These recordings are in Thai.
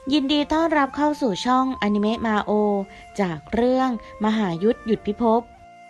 ยินดีต้อนรับเข้าสู่ช่องอนิเมะมาโอจากเรื่องมหายุทธหยุดพิภพ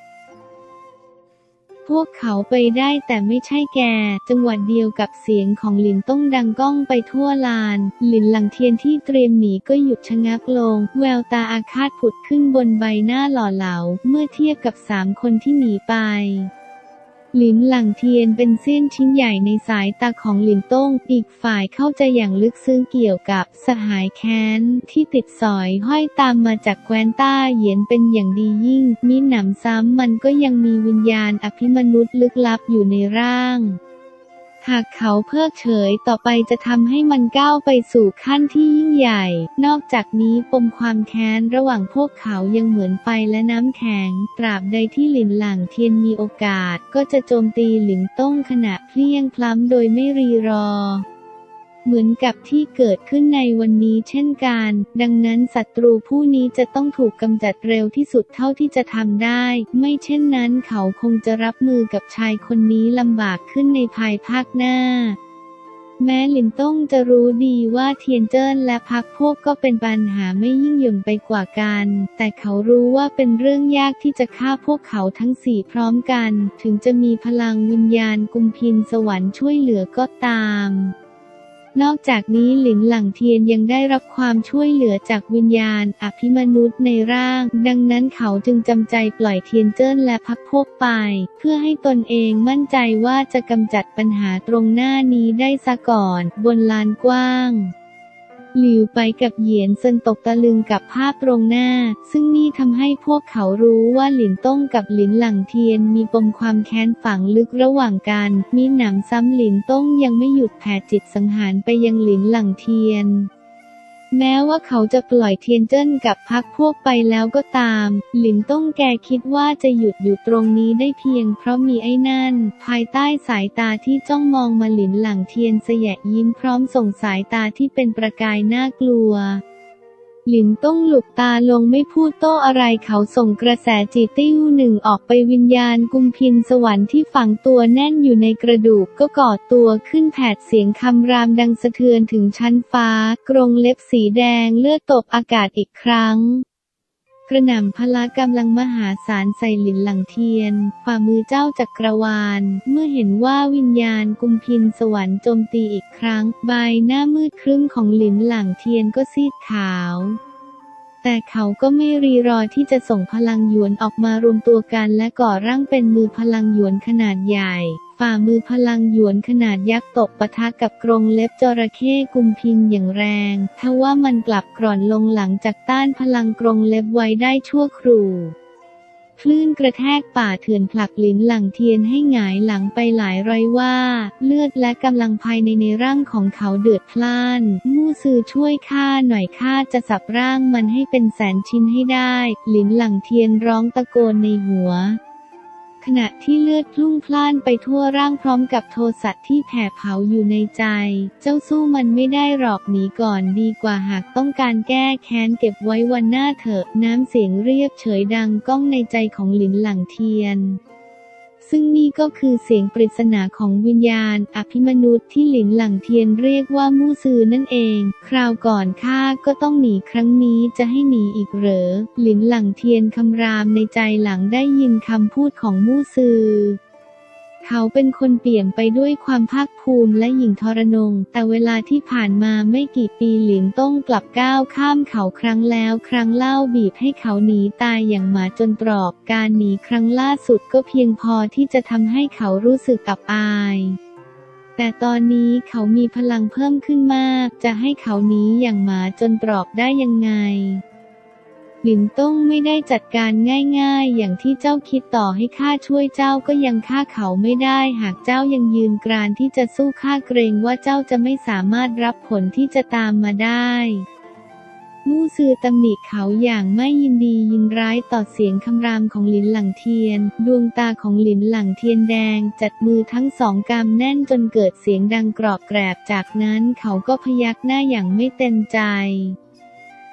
พวกเขาไปได้แต่ไม่ใช่แกจังหวะเดียวกับเสียงของหลินต้องดังก้องไปทั่วลานหลินหลังเทียนที่เตรียมหนีก็หยุดชะงักลงแววตาอาฆาตผุดขึ้นบนใบหน้าหล่อเหลาเมื่อเทียบกับ3 คนที่หนีไปหลินหลังเทียนเป็นเสี้ยนชิ้นใหญ่ในสายตาของหลินต้งอีกฝ่ายเข้าใจอย่างลึกซึ้งเกี่ยวกับสหายแค้นที่ติดสอยห้อยตามมาจากแคว้นต้าเหยียนเป็นอย่างดียิ่งมิหนำซ้ำมันก็ยังมีวิญญาณอภิมนุษย์ลึกลับอยู่ในร่างหากเขาเพิกเฉยต่อไปจะทำให้มันก้าวไปสู่ขั้นที่ยิ่งใหญ่นอกจากนี้ปมความแค้นระหว่างพวกเขายังเหมือนไฟและน้ำแข็งตราบใดที่หลินหลั่งเทียนมีโอกาสก็จะโจมตีหลินต้งขณะเพลี้ยงพล้ำโดยไม่รีรอเหมือนกับที่เกิดขึ้นในวันนี้เช่นกันดังนั้นศัตรูผู้นี้จะต้องถูกกำจัดเร็วที่สุดเท่าที่จะทำได้ไม่เช่นนั้นเขาคงจะรับมือกับชายคนนี้ลำบากขึ้นในภายภาคหน้าแม้หลินต้งจะรู้ดีว่าเทียนเจิ้นและพรรคพวกก็เป็นปัญหาไม่ยิ่งหย่อนไปกว่ากันแต่เขารู้ว่าเป็นเรื่องยากที่จะฆ่าพวกเขาทั้ง4พร้อมกันถึงจะมีพลังวิญญาณกุมพินสวรรค์ช่วยเหลือก็ตามนอกจากนี้หลินหลั่งเทียนยังได้รับความช่วยเหลือจากวิญญาณอภิมนุษย์ในร่างดังนั้นเขาจึงจำใจปล่อยเทียนเจิ้นและพรรคพวกไปเพื่อให้ตนเองมั่นใจว่าจะกำจัดปัญหาตรงหน้านี้ได้ซะก่อนบนลานกว้างหลิวไปกับเหยียนเซินตกตะลึงกับภาพตรงหน้าซึ่งนี่ทำให้พวกเขารู้ว่าหลินต้งกับหลินหลั่งเทียนมีปมความแค้นฝังลึกระหว่างกันมีหนำซ้ำหลินต้งยังไม่หยุดแผ่จิตสังหารไปยังหลินหลั่งเทียนแม้ว่าเขาจะปล่อยเทียนเจิ้นกับพรรคพวกไปแล้วก็ตามหลินต้งแกคิดว่าจะหยุดอยู่ตรงนี้ได้เพียงเพราะมีไอ้นั่นภายใต้สายตาที่จ้องมองมาหลินหลั่งเทียนแสยะยิ้มพร้อมส่งสายตาที่เป็นประกายน่ากลัวหลินต้งหลุบตาลงไม่พูดโต้อะไรเขาส่งกระแสจิตติ้วหนึ่งออกไปวิญญาณกุมพินสวรรค์ที่ฝังตัวแน่นอยู่ในกระดูกก็ก่อตัวขึ้นแผดเสียงคำรามดังสะเทือนถึงชั้นฟ้ากรงเล็บสีแดงเลือดตบอากาศอีกครั้งกระหน่ำพละกำลังมหาศาลใส่หลินหลั่งเทียนฝ่ามือเจ้าจักรวาลเมื่อเห็นว่าวิญญาณกุมพินสวรรค์โจมตีอีกครั้งใบหน้ามืดครึ้มของหลินหลั่งเทียนก็ซีดขาวแต่เขาก็ไม่รีรอที่จะส่งพลังหยวนออกมารวมตัวกันและก่อร่างเป็นมือพลังหยวนขนาดใหญ่ฝ่ามือพลังหยวนขนาดยักษ์ตบปะทะกับกรงเล็บจระเข้กุมพินอย่างแรงทว่ามันกลับกร่อนลงหลังจากต้านพลังกรงเล็บไว้ได้ชั่วครู่คลื่นกระแทกป่าเถื่อนผลักหลินหลั่งเทียนให้หงายหลังไปหลายร้อยว่าเลือดและกำลังภายในร่างของเขาเดือดพล่านมู่ซือช่วยข้าหน่อยข้าจะสับร่างมันให้เป็นแสนชิ้นให้ได้หลินหลั่งเทียนร้องตะโกนในหัวขณะที่เลือดพลุ่งพล่านไปทั่วร่างพร้อมกับโทสะที่แผ่เผาอยู่ในใจเจ้าสู้มันไม่ได้หรอกหนีก่อนดีกว่าหากต้องการแก้แค้นเก็บไว้วันหน้าเถอะน้ำเสียงเรียบเฉยดังก้องในใจของหลินหลั่งเทียนซึ่งนี่ก็คือเสียงปริศนาของวิญญาณอภิมนุษย์ที่หลินหลั่งเทียนเรียกว่ามู่ซือนั่นเองคราวก่อนข้าก็ต้องหนีครั้งนี้จะให้หนีอีกเหรอหลินหลั่งเทียนคำรามในใจหลังได้ยินคำพูดของมู่ซือเขาเป็นคนเปี่ยมไปด้วยความภาคภูมิและหยิ่งทรนงแต่เวลาที่ผ่านมาไม่กี่ปีหลินต้งกลับก้าวข้ามเขาครั้งแล้วครั้งเล่าบีบให้เขาหนีตายอย่างหมาจนตรอกการหนีครั้งล่าสุดก็เพียงพอที่จะทำให้เขารู้สึกอับอายแต่ตอนนี้เขามีพลังเพิ่มขึ้นมากจะให้เขาหนีอย่างหมาจนตรอกได้ยังไงหลินต้งไม่ได้จัดการง่ายๆอย่างที่เจ้าคิดต่อให้ข้าช่วยเจ้าก็ยังฆ่าเขาไม่ได้หากเจ้ายังยืนกรานที่จะสู้ข้าเกรงว่าเจ้าจะไม่สามารถรับผลที่จะตามมาได้มู่ซือตำหนิเขาอย่างไม่ยินดียินร้ายต่อเสียงคำรามของหลินหลั่งเทียนดวงตาของหลินหลั่งเทียนแดงจัดมือทั้งสองกำแน่นจนเกิดเสียงดังกรอบแกรบจากนั้นเขาก็พยักหน้าอย่างไม่เต็มใจ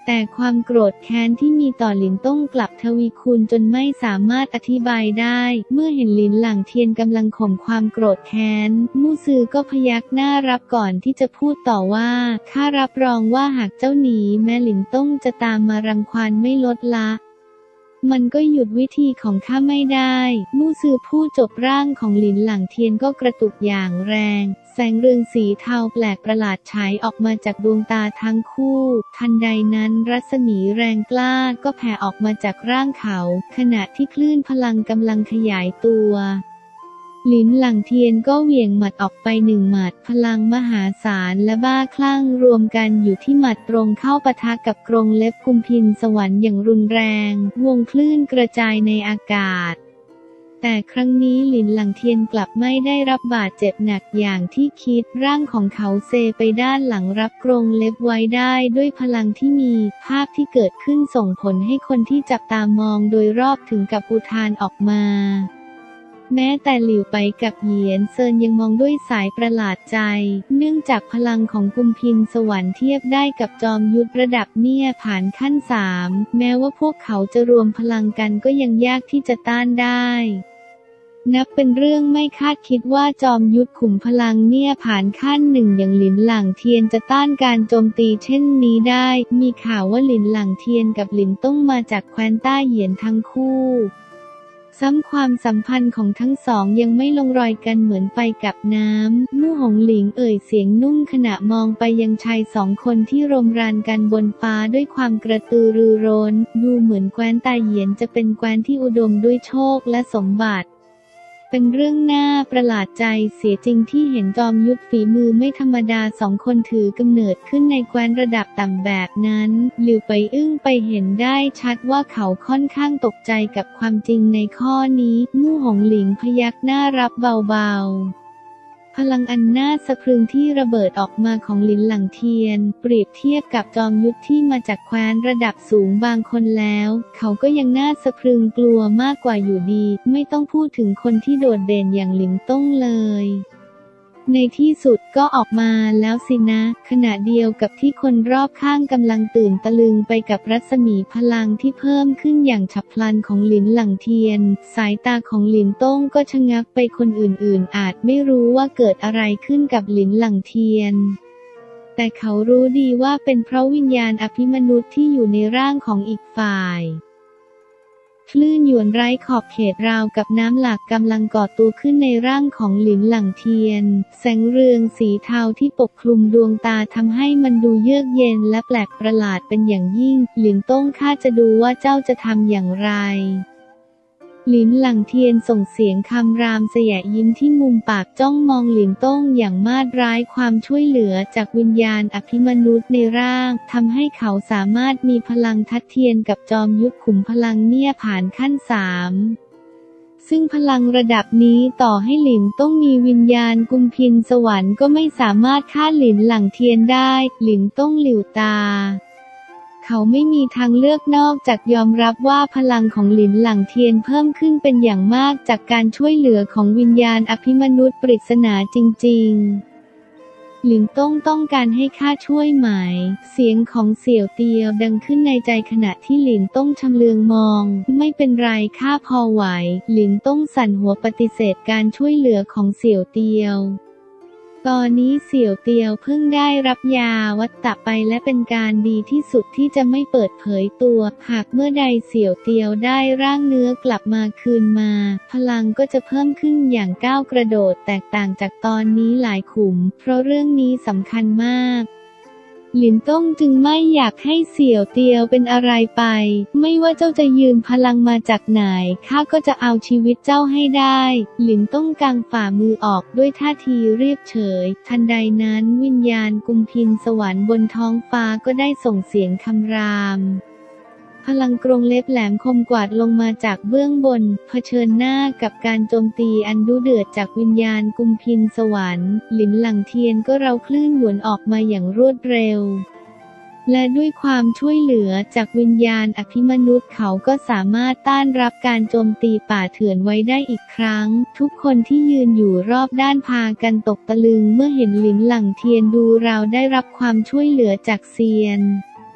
แต่ความโกรธแค้นที่มีต่อหลินต้งกลับทวีคูณจนไม่สามารถอธิบายได้เมื่อเห็นหลินหลั่งเทียนกำลังข่มความโกรธแค้นมู่ซือก็พยักหน้ารับก่อนที่จะพูดต่อว่าข้ารับรองว่าหากเจ้าหนีแม้หลินต้งจะตามมารังควานไม่ลดละมันก็หยุดวิธีของข้าไม่ได้มู่ซือพูดจบร่างของหลินหลั่งเทียนก็กระตุกอย่างแรงแสงเรืองสีเทาแปลกประหลาดฉายออกมาจากดวงตาทั้งคู่ทันใดนั้นรัศมีแรงกล้าก็แผ่ออกมาจากร่างเขาขณะที่คลื่นพลังกำลังขยายตัวหลินหลั่งเทียนก็เหวี่ยงหมัดออกไปหนึ่งหมัดพลังมหาศาลและบ้าคลั่งรวมกันอยู่ที่หมัดตรงเข้าปะทะกับกรงเล็บกุมพินสวรรค์อย่างรุนแรงวงคลื่นกระจายในอากาศแต่ครั้งนี้หลินหลั่งเทียนกลับไม่ได้รับบาดเจ็บหนักอย่างที่คิดร่างของเขาเซไปด้านหลังรับกรงเล็บไว้ได้ด้วยพลังที่มีภาพที่เกิดขึ้นส่งผลให้คนที่จับตามองโดยรอบถึงกับอุทานออกมาแม้แต่หลิวไปกับเหยียนเซินยังมองด้วยสายประหลาดใจเนื่องจากพลังของกุมพินสวรรค์เทียบได้กับจอมยุทธระดับเนี่ยผ่านขั้น3แม้ว่าพวกเขาจะรวมพลังกันก็ยังยากที่จะต้านได้นับเป็นเรื่องไม่คาดคิดว่าจอมยุทธขุมพลังเนี่ยผ่านขั้น1อย่างหลินหลั่งเทียนจะต้านการโจมตีเช่นนี้ได้มีข่าวว่าหลินหลั่งเทียนกับหลินต้งมาจากแคว้นต้าเหยียนทั้งคู่ซ้ำความสัมพันธ์ของทั้งสองยังไม่ลงรอยกันเหมือนไฟกับน้ำมู่หงหลิงเอ่ยเสียงนุ่มขณะมองไปยังชาย2 คนที่รมรานกันบนฟ้าด้วยความกระตือรือร้นดูเหมือนแคว้นต้าเหยียนจะเป็นแคว้นที่อุดมด้วยโชคและสมบัติเป็นเรื่องน่าประหลาดใจเสียจริงที่เห็นจอมยุทธฝีมือไม่ธรรมดา2 คนถือกำเนิดขึ้นในแคว้นระดับต่ำแบบนั้นหลิวไปอึ้งไปเห็นได้ชัดว่าเขาค่อนข้างตกใจกับความจริงในข้อนี้มู่หงหลิงพยักหน้ารับเบาๆพลังอันน่าสะพรึงที่ระเบิดออกมาของหลินหลั่งเทียนเปรียบเทียบกับจอมยุทธที่มาจากแคว้นระดับสูงบางคนแล้วเขาก็ยังน่าสะพรึงกลัวมากกว่าอยู่ดีไม่ต้องพูดถึงคนที่โดดเด่นอย่างหลินต้งเลยในที่สุดก็ออกมาแล้วสินะขณะเดียวกับที่คนรอบข้างกำลังตื่นตะลึงไปกับรัศมีพลังที่เพิ่มขึ้นอย่างฉับพลันของหลินหลั่งเทียนสายตาของหลินต้งก็ชะงักไปคนอื่นๆอาจไม่รู้ว่าเกิดอะไรขึ้นกับหลินหลั่งเทียนแต่เขารู้ดีว่าเป็นเพราะวิญญาณอภิมนุษย์ที่อยู่ในร่างของอีกฝ่ายคลื่นหยวนไร้ขอบเขตราวกับน้ำหลากกำลังก่อตัวขึ้นในร่างของหลินหลั่งเทียนแสงเรืองสีเทาที่ปกคลุมดวงตาทำให้มันดูเยือกเย็นและแปลกประหลาดเป็นอย่างยิ่งหลินต้งข้าจะดูว่าเจ้าจะทำอย่างไรหลินหลั่งเทียนส่งเสียงคำรามสยะยิ้มที่มุมปากจ้องมองหลินต้งอย่างมาดร้ายความช่วยเหลือจากวิญญาณอภิมนุษย์ในร่างทำให้เขาสามารถมีพลังทัดเทียนกับจอมยุทธขุมพลังเนี่ยผ่านขั้น3ซึ่งพลังระดับนี้ต่อให้หลินต้งมีวิญญาณกุมพินสวรรค์ก็ไม่สามารถฆ่าหลินหลั่งเทียนได้หลินต้งหลิวตาเขาไม่มีทางเลือกนอกจากยอมรับว่าพลังของหลินหลั่งเทียนเพิ่มขึ้นเป็นอย่างมากจากการช่วยเหลือของวิญญาณอภิมนุษย์ปริศนาจริงๆหลินต้งต้องการให้ข้าช่วยไหมเสียงของเสี่ยวเตียวดังขึ้นในใจขณะที่หลินต้งชำเลืองมองไม่เป็นไรข้าพอไหวหลินต้งสั่นหัวปฏิเสธการช่วยเหลือของเสี่ยวเตียวตอนนี้เสี่ยวเตียวเพิ่งได้รับยาวัตตะไปและเป็นการดีที่สุดที่จะไม่เปิดเผยตัวหากเมื่อใดเสี่ยวเตียวได้ร่างเนื้อกลับมาคืนมาพลังก็จะเพิ่มขึ้นอย่างก้าวกระโดดแตกต่างจากตอนนี้หลายขุมเพราะเรื่องนี้สำคัญมากหลินต้งจึงไม่อยากให้เสี่ยวเตียวเป็นอะไรไปไม่ว่าเจ้าจะยืมพลังมาจากไหนข้าก็จะเอาชีวิตเจ้าให้ได้หลินต้งกางฝ่ามือออกด้วยท่าทีเรียบเฉยทันใดนั้นวิญญาณกุมพินสวรรค์บนท้องฟ้าก็ได้ส่งเสียงคำรามพลังกรงเล็บแหลมคมกวาดลงมาจากเบื้องบนเผชิญหน้ากับการโจมตีอันดุเดือดจากวิญญาณกุมพินสวรรค์หลินหลั่งเทียนก็เราคลื่นหวนออกมาอย่างรวดเร็วและด้วยความช่วยเหลือจากวิญญาณอภิมนุษย์เขาก็สามารถต้านรับการโจมตีป่าเถื่อนไว้ได้อีกครั้งทุกคนที่ยืนอยู่รอบด้านพากันตกตะลึงเมื่อเห็นหลินหลั่งเทียนดูราวได้รับความช่วยเหลือจากเซียน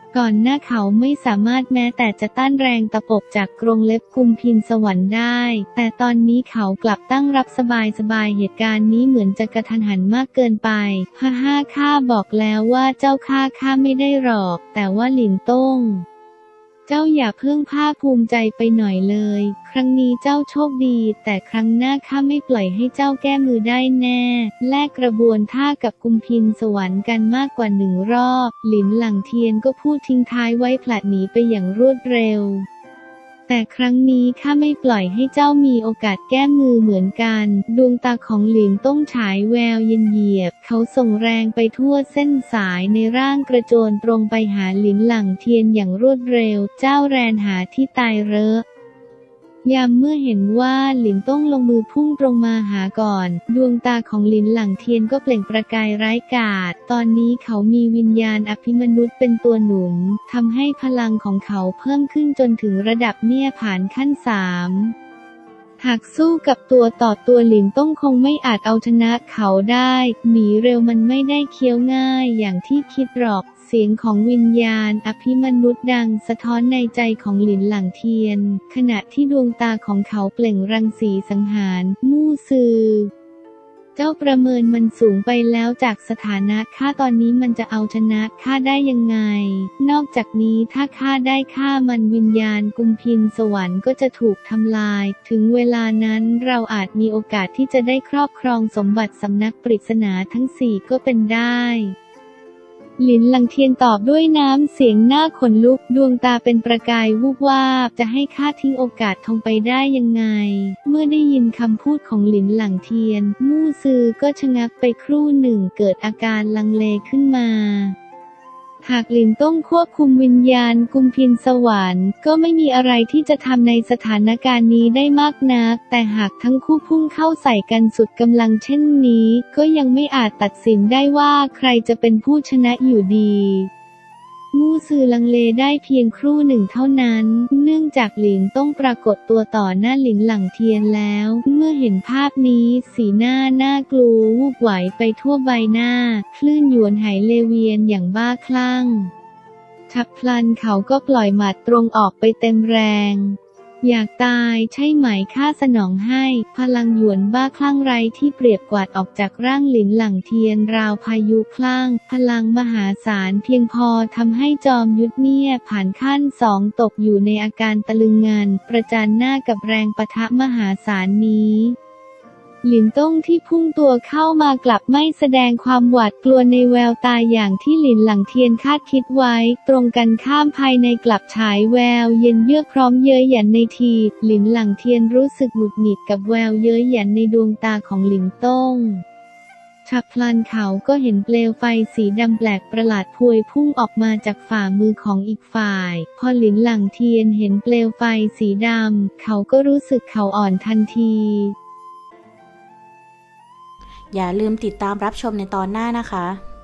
ก่อนหน้าเขาไม่สามารถแม้แต่จะต้านแรงตะปบจากกรงเล็บกุมพินสวรรค์ได้ แต่ตอนนี้เขากลับตั้งรับสบายเหตุการณ์นี้เหมือนจะกระทันหันมากเกินไปฮ่าข้าบอกแล้วว่าเจ้าข้าไม่ได้หรอกแต่ว่าหลินต้งเจ้าอย่าเพิ่งภาคภูมิใจไปหน่อยเลยครั้งนี้เจ้าโชคดีแต่ครั้งหน้าข้าไม่ปล่อยให้เจ้าแก้มือได้แน่แลกกระบวนท่ากับกุมพินสวรรค์กันมากกว่า1 รอบหลินหลังเทียนก็พูดทิ้งท้ายไว้ผลัดหนีไปอย่างรวดเร็วแต่ครั้งนี้ข้าไม่ปล่อยให้เจ้ามีโอกาสแก้มือเหมือนกันดวงตาของหลินต้องฉายแววเย็นเยียบเขาส่งแรงไปทั่วเส้นสายในร่างกระโจนตรงไปหาหลินหลังเทียนอย่างรวดเร็วเจ้าแรนหาที่ตายเร้อยามเมื่อเห็นว่าหลินต้องลงมือพุ่งตรงมาหาก่อนดวงตาของหลินหลังเทียนก็เปล่งประกายร้ายกาจตอนนี้เขามีวิญญาณอภิมนุษย์เป็นตัวหนุนทำให้พลังของเขาเพิ่มขึ้นจนถึงระดับเนียผ่านขั้น3หากสู้กับตัวต่อตัวหลินต้องคงไม่อาจเอาชนะเขาได้หนีเร็วมันไม่ได้เคี้ยวง่ายอย่างที่คิดหรอกเสียงของวิญญาณอภิมนุษย์ดังสะท้อนในใจของหลินหลังเทียนขณะที่ดวงตาของเขาเปล่งรังสีสังหารมู่ซือเจ้าประเมินมันสูงไปแล้วจากสถานะข้าตอนนี้มันจะเอาชนะข้าได้ยังไงนอกจากนี้ถ้าข้าได้ฆ่ามันวิญญาณกุมพินสวรรค์ก็จะถูกทำลายถึงเวลานั้นเราอาจมีโอกาสที่จะได้ครอบครองสมบัติสำนักปริศนาทั้ง4ก็เป็นได้หลินหลังเทียนตอบด้วยน้ำเสียงหน้าขนลุกดวงตาเป็นประกายวูบวาบจะให้ข้าทิ้งโอกาสทองไปได้ยังไงเมื่อได้ยินคำพูดของหลินหลังเทียนมู่ซือก็ชะงักไปครู่หนึ่งเกิดอาการลังเลขึ้นมาหากหลินต้องควบคุมวิญญาณกุมพินสวรรค์ก็ไม่มีอะไรที่จะทำในสถานการณ์นี้ได้มากนักแต่หากทั้งคู่พุ่งเข้าใส่กันสุดกำลังเช่นนี้ก็ยังไม่อาจตัดสินได้ว่าใครจะเป็นผู้ชนะอยู่ดีมู่ซือลังเลได้เพียงครู่หนึ่งเท่านั้นเนื่องจากหลินต้องปรากฏตัวต่อหน้าหลินหลังเทียนแล้วเมื่อเห็นภาพนี้สีหน้าน่ากลัววูบไหวไปทั่วใบหน้าคลื่นหยวนไหเลเวียนอย่างบ้าคลั่งฉับพลันเขาก็ปล่อยหมัดตรงออกไปเต็มแรงอยากตายใช่ไหมข้าสนองให้พลังหยวนบ้าคลั่งไร้ที่เปรียบกวาดออกจากร่างหลินหลังเทียนราวพายุคลั่งพลังมหาศาลเพียงพอทำให้จอมยุทธเนี่ยผ่านขั้น2ตกอยู่ในอาการตะลึงงันประจันหน้ากับแรงปะทะมหาศาลนี้หลินต้งที่พุ่งตัวเข้ามากลับไม่แสดงความหวาดกลัวในแววตาอย่างที่หลินหลังเทียนคาดคิดไว้ตรงกันข้ามภายในกลับฉายแววเย็นเยือกพร้อมเย้ยหยันในทีหลินหลังเทียนรู้สึกหงุดหงิดกับแววเย้ยหยันในดวงตาของหลินต้งฉับพลันเขาก็เห็นเปลวไฟสีดำแปลกประหลาดพวยพุ่งออกมาจากฝ่ามือของอีกฝ่ายพอหลินหลังเทียนเห็นเปลวไฟสีดำเขาก็รู้สึกเขาอ่อนทันทีอย่าลืมติดตามรับชมในตอนหน้านะคะ